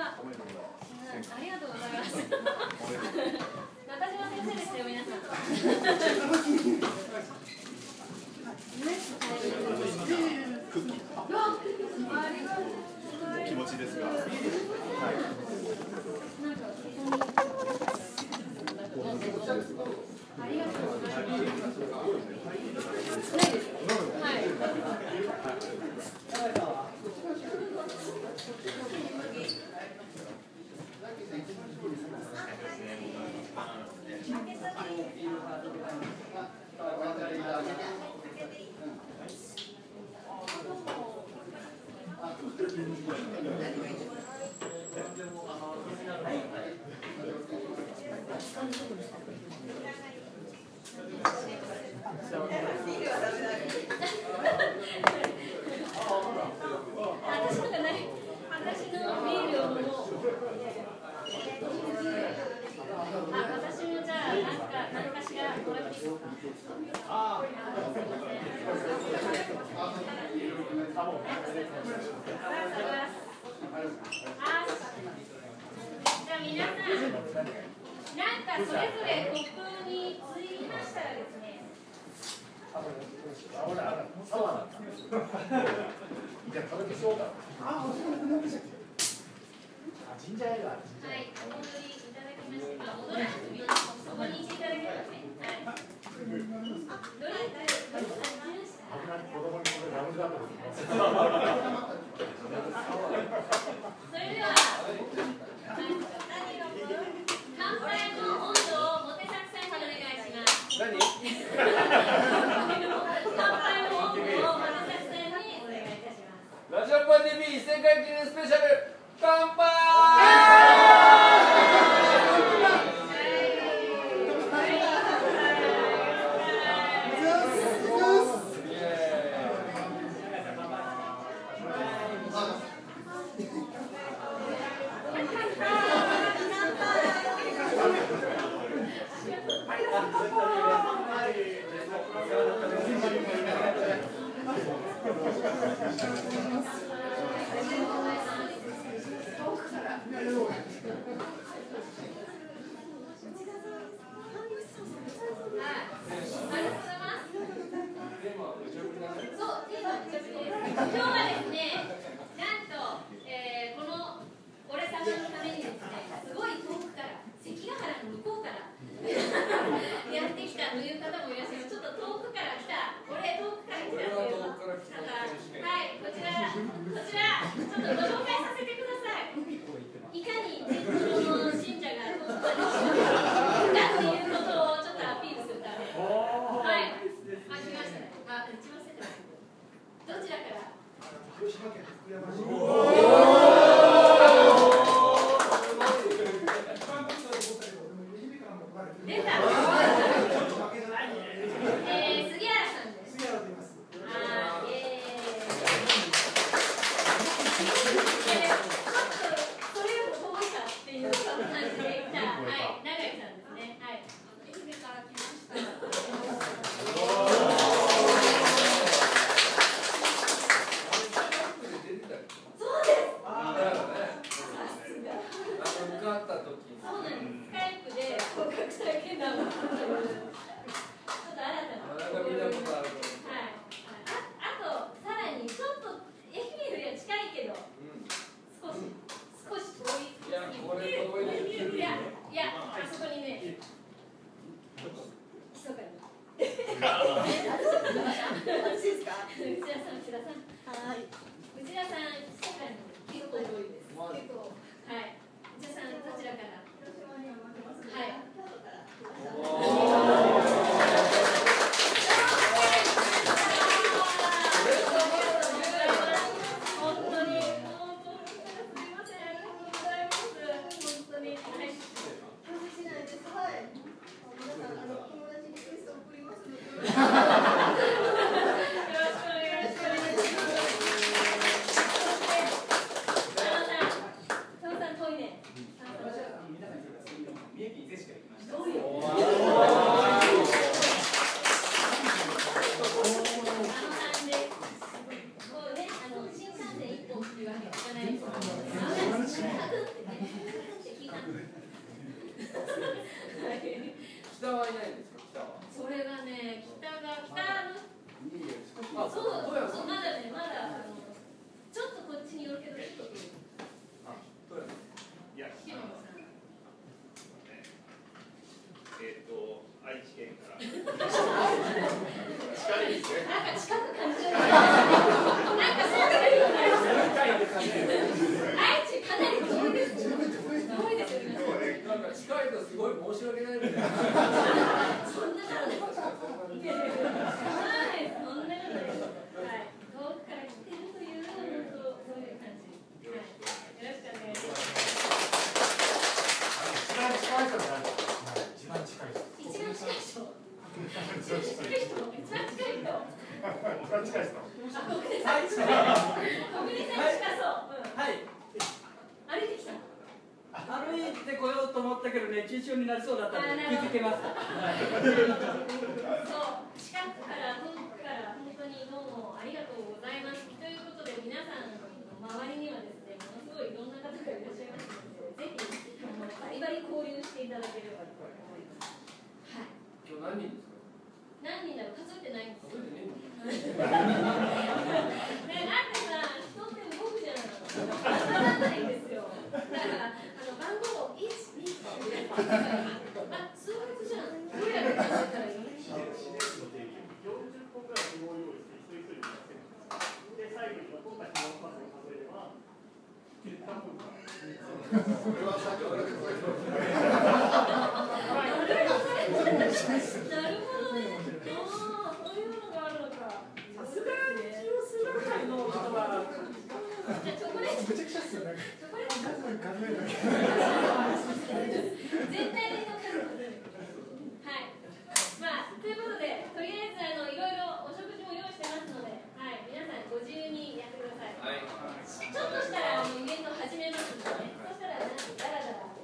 ありがとうございます。中島先生ですよ、皆さん。 気持ちですが。 ありがとうございます。じゃあ皆さん、なんかそれぞれコップについましたらですね。 ジンジャーエールある。 はい、お戻りいただきまして、戻らなくてもいいです。そこにいていただければね。はい。どれ？それでは、乾杯の温度をモテ作戦でお願いします。乾杯の温度をモテ作戦にお願いいたします。 ラジオパ TV 世界記念スペシャル乾杯。 新幹線一本っていうわけじゃないです。 北はいないんですか？北は。 それがね、北あ、 そう、 富山。 まだね、まだちょっとこっちに寄るけど、ちょっと。 あ、富山。 いや、 島野さん。 愛知県から。 近いですね。なんか近く感じる。なんかそうだよね。愛知かなり遠いです。遠いですよね。 なんか近いとすごい申し訳ないみたいな。 そんなことない。はい、そんなことないです。はい、遠くから来てるという本当そういう感じ。はい、よろしくお願いします。 一番近い人なんですか？一番近い人。 一番近い人。一番近い人。一番近い人。 一番近い人。 あ、国根さん近そう。 はい。 歩いてきた。 歩いてこようと思ったけど熱中症になりそうだったので気づけました。 そう、近くから遠くから本当にどうもありがとうございます。ということで皆さんの周りにはですね、ものすごいいろんな方がいらっしゃいますので、ぜひバリバリ交流していただければと思います。はい。 今日何人ですか？ 何人だろう、数えてないんですよ。 数えてねえの？ ね、なんでさ、人って動くじゃないの。わからないんですよ。だから番号1、2、3、あ、数学じゃん。どれやって数えたらいい？ 40個ぐらい符号を用意して一人一人にやってるんです。で、最後に残った紐の数を数えれば、多分なるほどね。そういうのがあるのか。 さすがに数学界の人はじゃあチョコレート。 めちゃくちゃっすよね。 チョコレート。 数えるだけ。 全体での数を数える。はい。まあということで、とりあえずいろいろお食事も用意してますので、はい、皆さんご自由にやってください。 はい。 ちょっとしたらイベント始めますのでね。そしたらダラダラ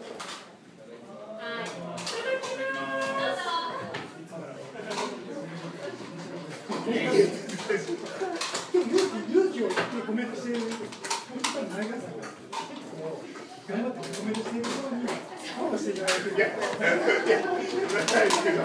はい。それではどうぞ。 勇気を言ってコメントしている本当に前川さんが頑張ってコメントしているようにフォローしていただいていやないですけど。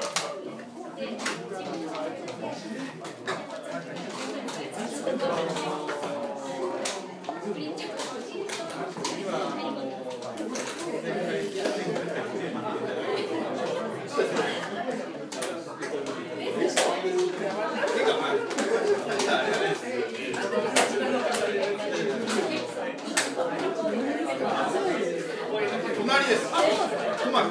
隣です。トマト。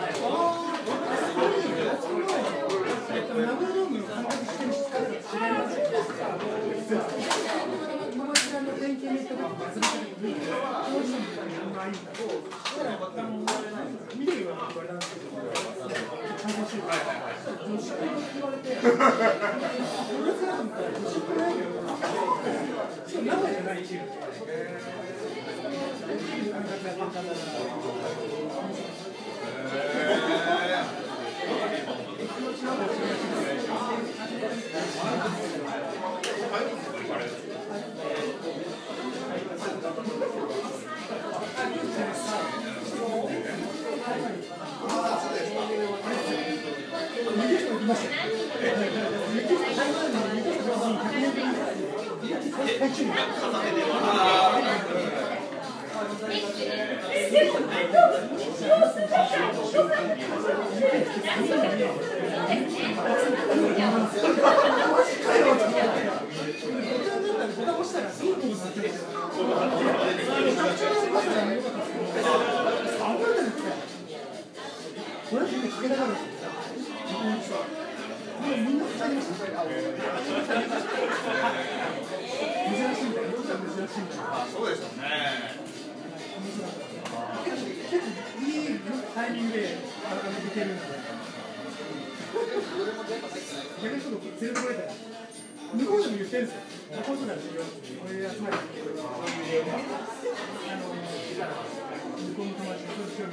そうですね。 結構いいタイミングで出てるんで。逆にちょっと全部これたら向こうでも言ってるんですよ。こういうことなんですよ。これ集まり向こうの友達とそういう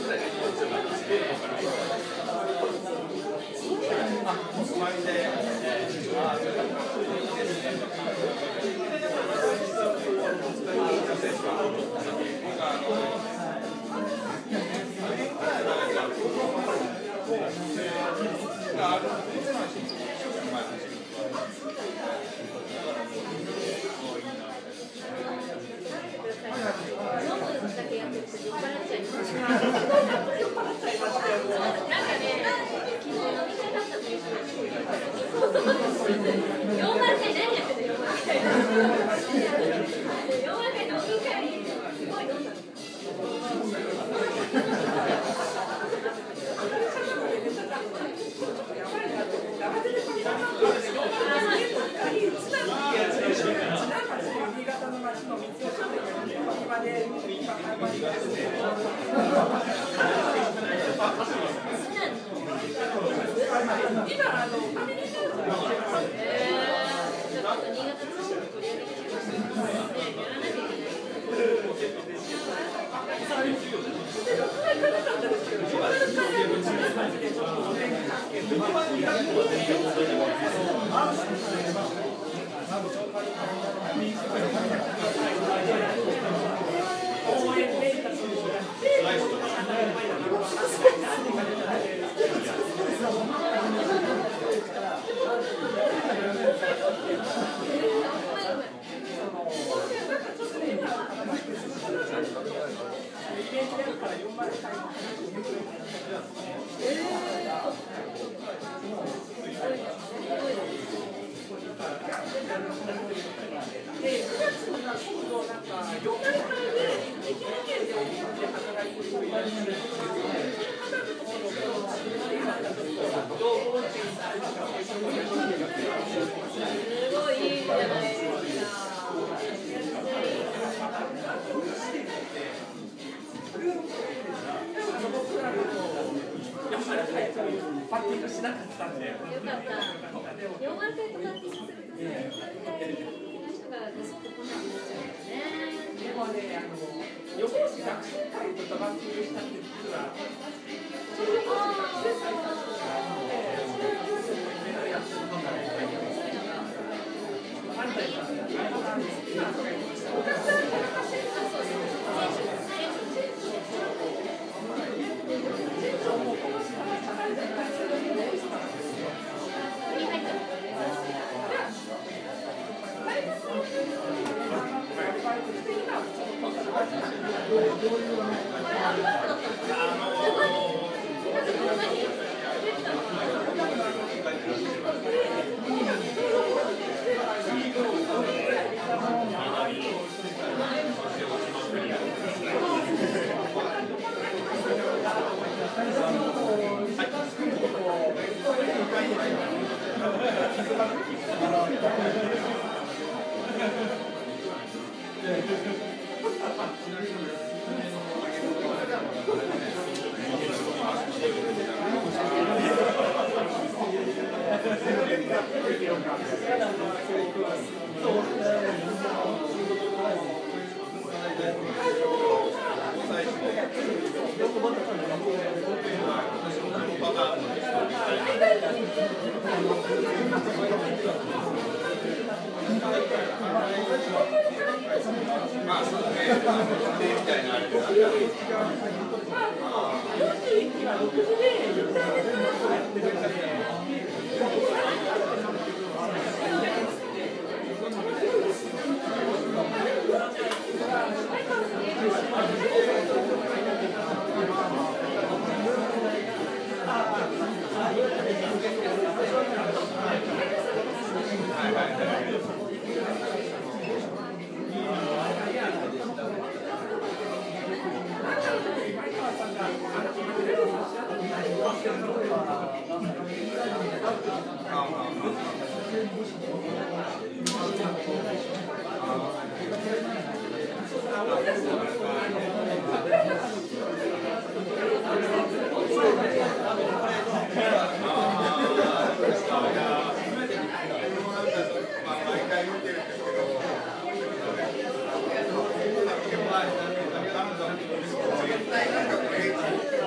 あ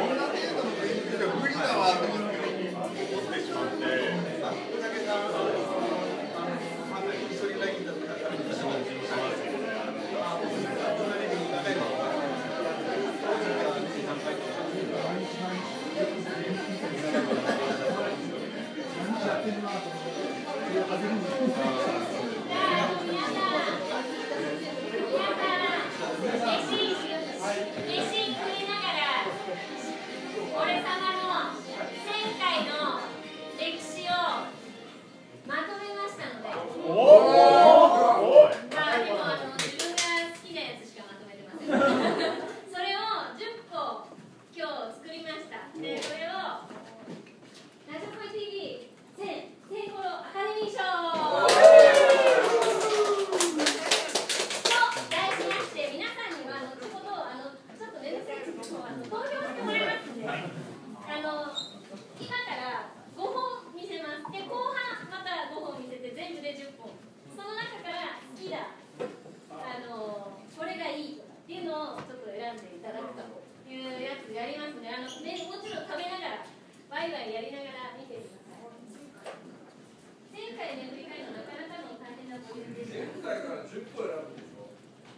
んでいただくというやつやりますね。もちろん食べながらワイワイやりながら見てください。前回ね振り返るのなかなかの大変なポイントでした。 前回から10個選ぶでしょ。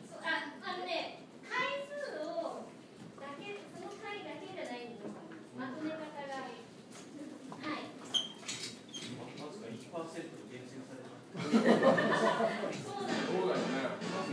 回数をだけその回だけじゃないんです。まとめ方がはい。 わずか 1% 減少された。 そうなんです。 そうだよね。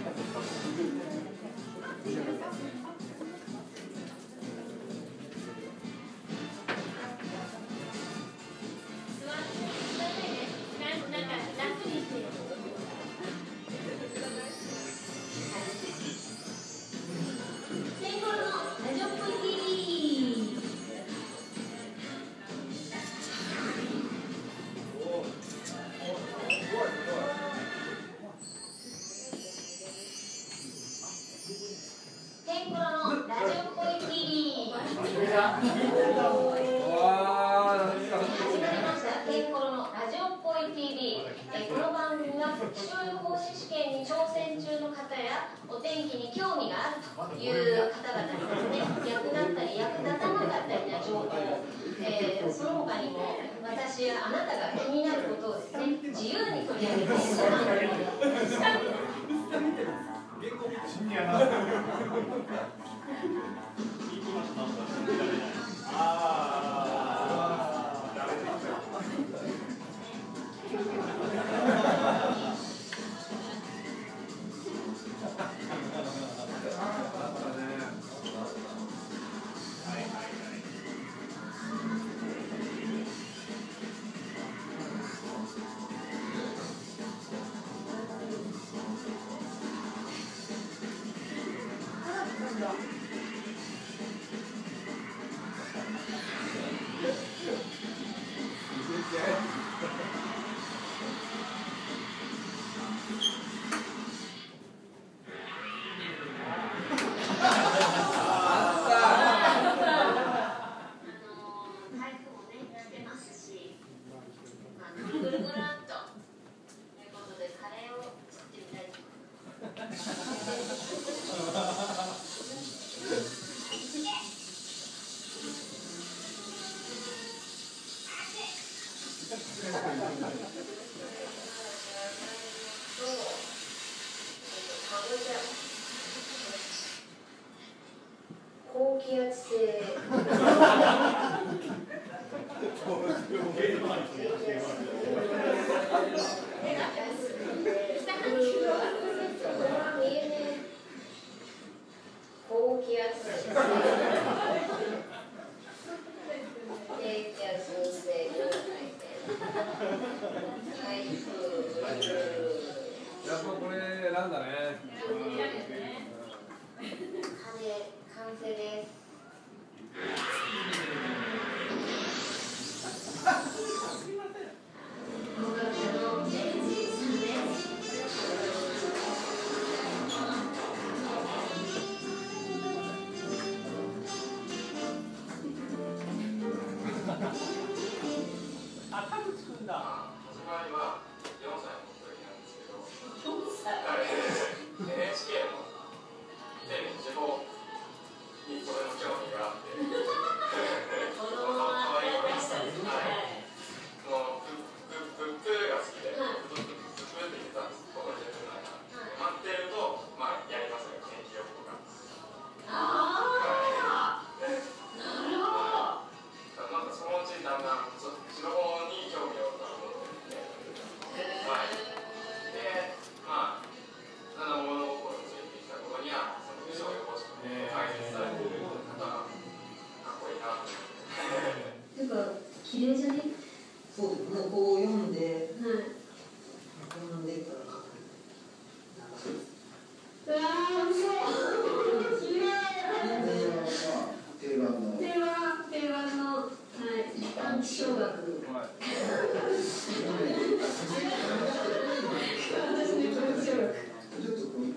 高気圧性高気圧やっぱこれ選んだね。 完成です。 あ、タグつくんだ。 始まりは4歳の時なんですけど、NHK の天地方にとても興味があって、 子供はやりましたね。 もうプーが好きで、プーって言ってたんです、この自分が。待ってると、まあ、やりますよ、天気予報が。 ああ、なるほど。 なんかそのうちだんだんそっちの方に興味を持ってきて、はい。で、まあ、だんだん物心ついてきた頃には、その気象予報士の解説されている方がかっこいいなと思って。 なんか綺麗じゃね？ そうですね、こう読んで、 はい。 読んでから書く。 うわー、そう。綺麗。 定番の。 定番の、はい、暗記小学。私の気持ちよく。 ちょっとこう。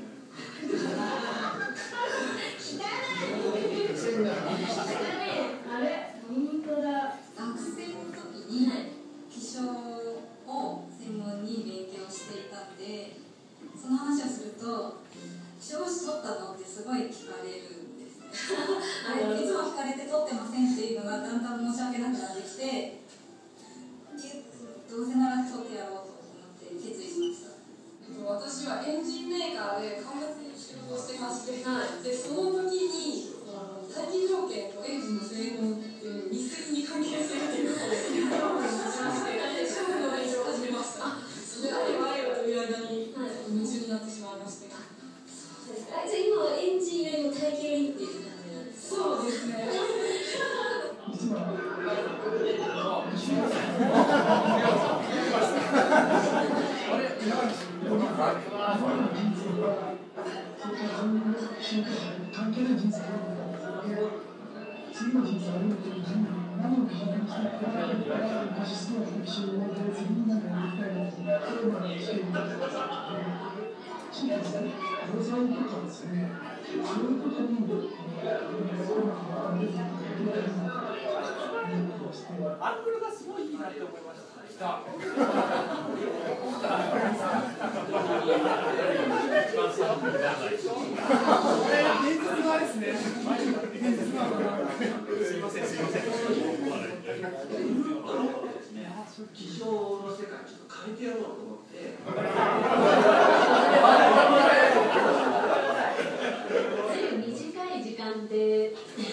あれ、本当だ。 学生の時に気象を専門に勉強していたんで、その話をすると気象士取ったのってすごい聞かれるんですね。 いつも聞かれて撮ってませんっていうのがだんだん申し訳なくなってきて、どうせなら撮ってやろうと思って決意しました。私はエンジンメーカーで貨物に仕事をしてまして、でその時に大気条件とエンジンの性能って密接に関係しているということを知りまして、勝負の練習を始めました。それで我々という間に夢中になってしまいまして。 じゃあ今はエンジンよりも体型よりっていう感じなんですか？ そうですね。 アングルがすごいいいなって思いました。現実側ですね。すいません。 気象の世界ちょっと変えてやろうと思って。 短い時間で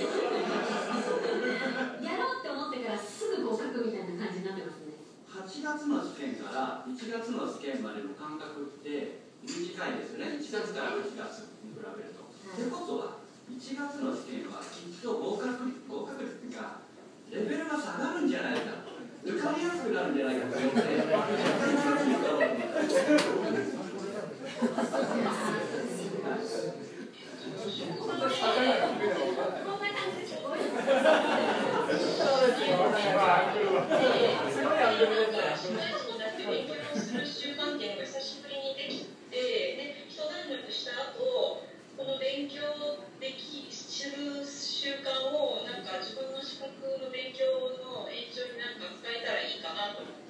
やろうって思ってからすぐこう書くみたいな感じになってますね。 8月の試験から1月の試験までの間隔って短いですよね。1月から8月に比べると。ってことは1月の試験はきっと合格率がレベルが下がるんじゃないか、受かりやすくなるんじゃないかと思って、 習慣っていうのが久しぶりにできて、で一段落した後、この勉強する習慣をなんか自分の資格の勉強の延長になんか使えたらいいかなと思って、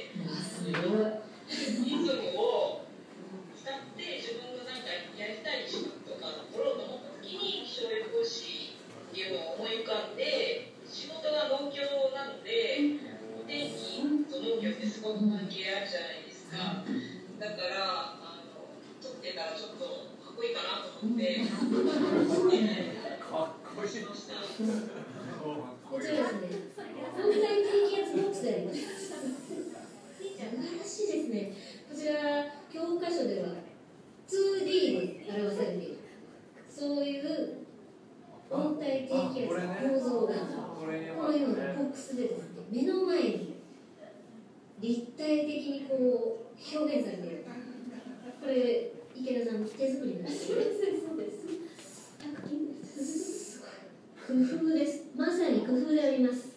リズムを使って自分がなんかやりたい資格とか取ろうと思った時に気象予報士っていうのを思い浮かんで、仕事が農協なのでお天気と農業ってすごく関係あるじゃないですか。だから取ってたらちょっとかっこいいかなと思って。 こちらですね。温帯低気圧ボックスであります。素晴らしいですね。こちら教科書では 2D で表されている。そういう温帯低気圧の構造がこのようなボックスでですね、目の前に立体的にこう表現されている。これ池田さん手作りなんですよ。そうです。工夫です。まさに工夫であります。